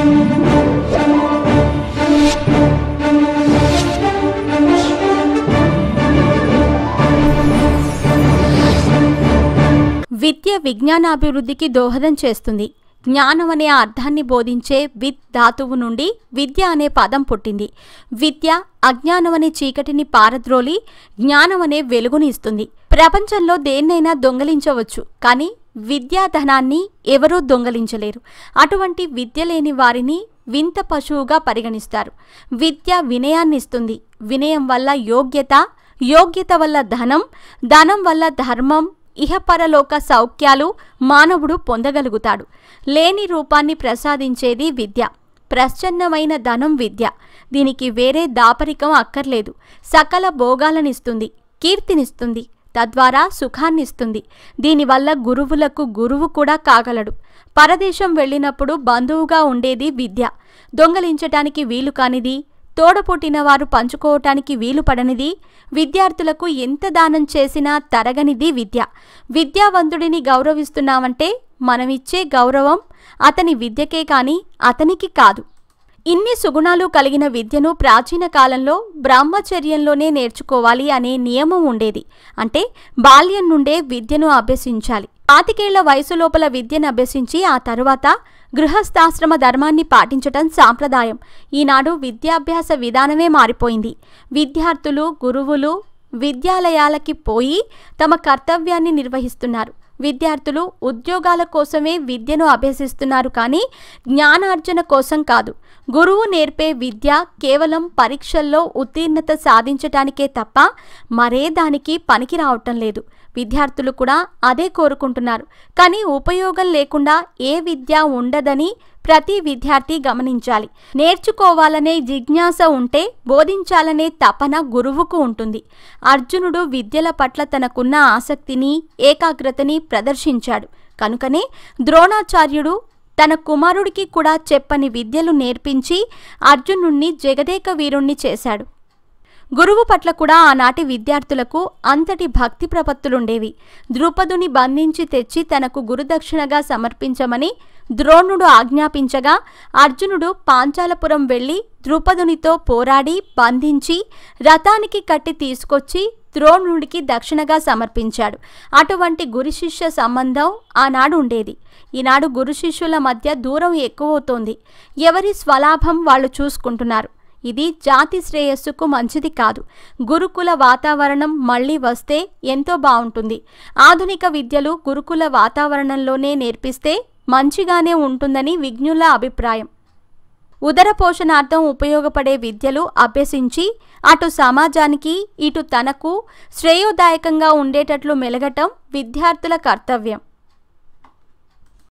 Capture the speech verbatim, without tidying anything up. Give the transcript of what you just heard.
విద్య విజ్ఞానాభివృద్ధికి దోహదం చేస్తుంది. జ్ఞానం అనే అర్థాన్ని బోధించే విత్ ధాతువు నుండి విద్య అనే పదం పుట్టింది. విద్య అజ్ఞానం అనే చీకటిని పారద్రోలి జ్ఞానం అనే వెలుగుని ఇస్తుంది. ప్రపంచంలో దేన్నైనా దొంగలించవచ్చు, కానీ విద్యాధనాన్ని ఎవరూ దొంగలించలేరు. అటువంటి విద్య లేని వారిని వింత పశువుగా పరిగణిస్తారు. విద్య వినయాన్ని ఇస్తుంది. వినయం వల్ల యోగ్యత, యోగ్యత వల్ల ధనం, ధనం వల్ల ధర్మం, ఇహపరలోక సౌఖ్యాలు మానవుడు పొందగలుగుతాడు. లేని రూపాన్ని ప్రసాదించేది విద్య. ప్రచ్ఛన్నమైన ధనం విద్య. దీనికి వేరే దాపరికం అక్కర్లేదు. సకల భోగాలనిస్తుంది, కీర్తినిస్తుంది, తద్వారా సుఖాన్నిస్తుంది. దీనివల్ల గురువులకు గురువు కూడా కాగలడు. పరదేశం వెళ్ళినప్పుడు బంధువుగా ఉండేది విద్య. దొంగలించటానికి వీలు కానిది, తోడపుట్టిన వారు పంచుకోవటానికి వీలు పడనిది, విద్యార్థులకు ఎంత దానం చేసినా తరగనిది విద్య. విద్యావంతుడిని గౌరవిస్తున్నామంటే మనమిచ్చే గౌరవం అతని విద్యకే కాని అతనికి కాదు. ఇన్ని సుగుణాలు కలిగిన విద్యను ప్రాచీన కాలంలో బ్రహ్మచర్యంలోనే నేర్చుకోవాలి అనే నియమం ఉండేది. అంటే బాల్యం నుండే విద్యను అభ్యసించాలి. పాతికేళ్ల వయసు లోపల విద్యను అభ్యసించి ఆ తరువాత గృహస్థాశ్రమ ధర్మాన్ని పాటించటం సాంప్రదాయం. ఈనాడు విద్యాభ్యాస విధానమే మారిపోయింది. విద్యార్థులు, గురువులు విద్యాలయాలకి పోయి తమ కర్తవ్యాన్ని నిర్వహిస్తున్నారు. విద్యార్థులు ఉద్యోగాల కోసమే విద్యను అభ్యసిస్తున్నారు, కానీ జ్ఞానార్జన కోసం కాదు. గురువు నేర్పే విద్య కేవలం పరీక్షల్లో ఉత్తీర్ణత సాధించటానికే తప్ప మరే దానికి పనికి రావటం లేదు. విద్యార్థులు కూడా అదే కోరుకుంటున్నారు. కానీ ఉపయోగం లేకుండా ఏ విద్య ఉండదని ప్రతి విద్యార్థి గమనించాలి. నేర్చుకోవాలనే జిజ్ఞాస ఉంటే బోధించాలనే తపన గురువుకు ఉంటుంది. అర్జునుడు విద్యల పట్ల తనకున్న ఆసక్తిని, ఏకాగ్రతని ప్రదర్శించాడు. కనుకనే ద్రోణాచార్యుడు తన కుమారుడికి కూడా చెప్పని విద్యలు నేర్పించి అర్జునుణ్ణి జగదేక వీరుణ్ణి చేశాడు. గురువు పట్ల కూడా ఆనాటి విద్యార్థులకు అంతటి భక్తి ప్రపత్తులుండేవి. ద్రుపదుని బంధించి తెచ్చి తనకు గురుదక్షిణగా సమర్పించమని ద్రోణుడు ఆజ్ఞాపించగా అర్జునుడు పాంచాలపురం వెళ్లి ద్రుపదునితో పోరాడి బంధించి రథానికి కట్టి తీసుకొచ్చి ద్రోణుడికి దక్షిణగా సమర్పించాడు. అటువంటి గురు శిష్య సంబంధం ఆనాడు ఉండేది. ఈనాడు గురు శిష్యుల మధ్య దూరం ఎక్కువవుతోంది. ఎవరి స్వలాభం వాళ్ళు చూసుకుంటున్నారు. ఇది జాతి శ్రేయస్సుకు మంచిది కాదు. గురుకుల వాతావరణం మళ్ళీ వస్తే ఎంతో బాగుంటుంది. ఆధునిక విద్యలు గురుకుల వాతావరణంలోనే నేర్పిస్తే మంచిగానే ఉంటుందని విజ్ఞుల అభిప్రాయం. ఉదర పోషణార్థం ఉపయోగపడే విద్యలు అభ్యసించి అటు సమాజానికి ఇటు తనకు శ్రేయోదాయకంగా ఉండేటట్లు మెలగటం విద్యార్థుల కర్తవ్యం.